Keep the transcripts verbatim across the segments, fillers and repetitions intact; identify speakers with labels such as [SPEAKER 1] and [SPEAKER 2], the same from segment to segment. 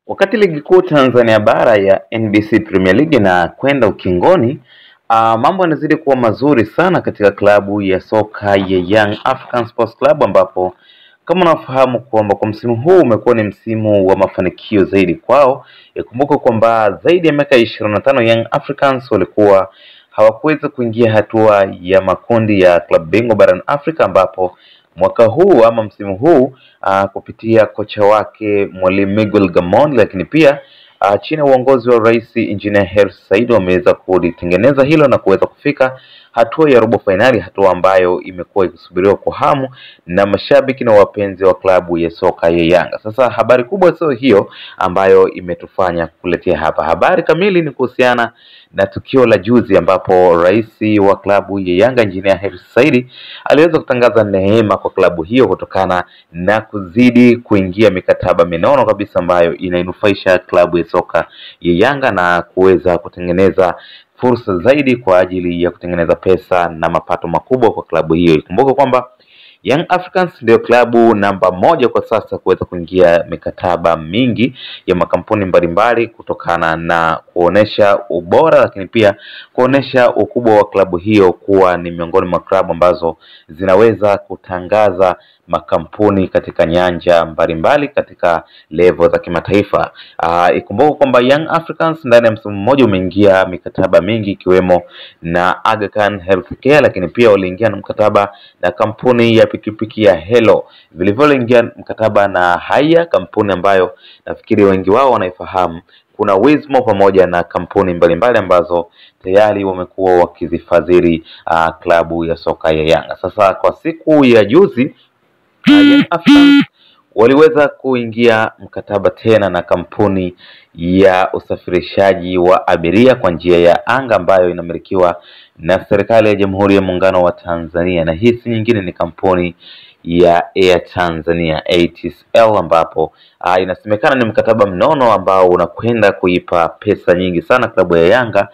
[SPEAKER 1] Wakati ligi kuu Tanzania bara ya N B C Premier League na kwenda ukingoni, uh, mambo yanazidi kuwa mazuri sana katika klabu ya soka ya Young African Sports Club, ambapo kama unafahamu kwamba kwa msimu huu umekuwa ni msimu wa mafanikio zaidi kwao. Ikumbuke kwamba zaidi ya miaka ishirini na tano Young Africans walikuwa hawakuweza kuingia hatua ya makundi ya klabu bingwa barani Afrika, ambapo mwaka huu ama msimu huu uh, kupitia kocha wake Mwalimu Miguel Gamond, lakini pia uh, chini ya uongozi wa Rais Engineer Hersi Said wameweza kulitengeneza hilo na kuweza kufika hatua ya robo finali, hatua ambayo imekuwa ikisubiriwa kwa hamu na mashabiki na wapenzi wa klabu ya soka ya Yanga. Sasa habari kubwa sio hiyo ambayo imetufanya kuletea hapa. Habari kamili ni kuhusiana na tukio la juzi ambapo rais wa klabu ya Yanga Engineer Hersi Said aliweza kutangaza neema kwa klabu hiyo kutokana na kuzidi kuingia mikataba minono kabisa ambayo inainufaisha klabu ya soka ya Yanga na kuweza kutengeneza fursa zaidi kwa ajili ya kutengeneza pesa na mapato makubwa kwa klabu hiyo. Ikumbuke kwamba Young Africans ndio klabu namba moja kwa sasa kuweza kuingia mikataba mingi ya makampuni mbalimbali kutokana na kuonesha ubora, lakini pia kuonesha ukubwa wa klabu hiyo kuwa ni miongoni mwa klabu ambazo zinaweza kutangaza makampuni katika nyanja mbalimbali katika level za kimataifa. Uh, ikumbuke kwamba Young Africans ndani ya msimu mmoja umeingia mikataba mingi ikiwemo na Aga Khan Healthcare, lakini pia waliingia na mkataba na kampuni ya pikipiki ya Hello. Vilevile waliingia mkataba na Haya, kampuni ambayo nafikiri wengi wao wanaifahamu. Kuna Wizmo pamoja na kampuni mbalimbali ambazo tayari wamekuwa wakizifadhili uh, klabu ya soka ya Yanga. Sasa kwa siku ya juzi Young Africans waliweza kuingia mkataba tena na kampuni ya usafirishaji wa abiria kwa njia ya anga ambayo inamilikiwa na serikali ya Jamhuri ya Muungano wa Tanzania, na hii si nyingine ni kampuni ya Air Tanzania A T S L, ambapo uh, inasemekana ni mkataba mnono ambao unakwenda kuipa pesa nyingi sana klabu ya Yanga,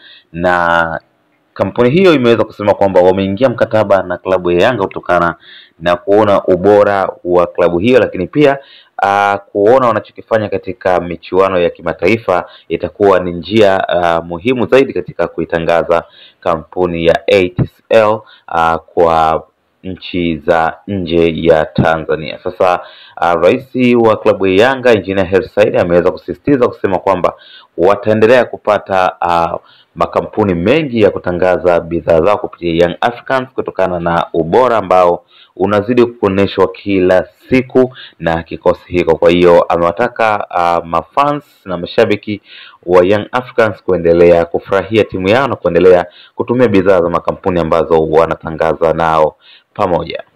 [SPEAKER 1] na kampuni hiyo imeweza kusema kwamba wameingia mkataba na klabu ya Yanga kutokana na kuona ubora wa klabu hiyo, lakini pia uh, kuona wanachokifanya katika michuano ya kimataifa itakuwa ni njia uh, muhimu zaidi katika kuitangaza kampuni ya A T S L uh, kwa nchi za nje ya Tanzania. Sasa uh, rais wa klabu ya Yanga Engineer Hersi Said ameweza kusisitiza kusema kwamba wataendelea kupata uh, makampuni mengi ya kutangaza bidhaa zao kupitia Young Africans kutokana na ubora ambao unazidi kuoneshwa kila siku na kikosi hiko. Kwa hiyo amewataka uh, mafans na mashabiki wa Young Africans kuendelea kufurahia timu yao na kuendelea kutumia bidhaa za makampuni ambazo wanatangaza nao pamoja.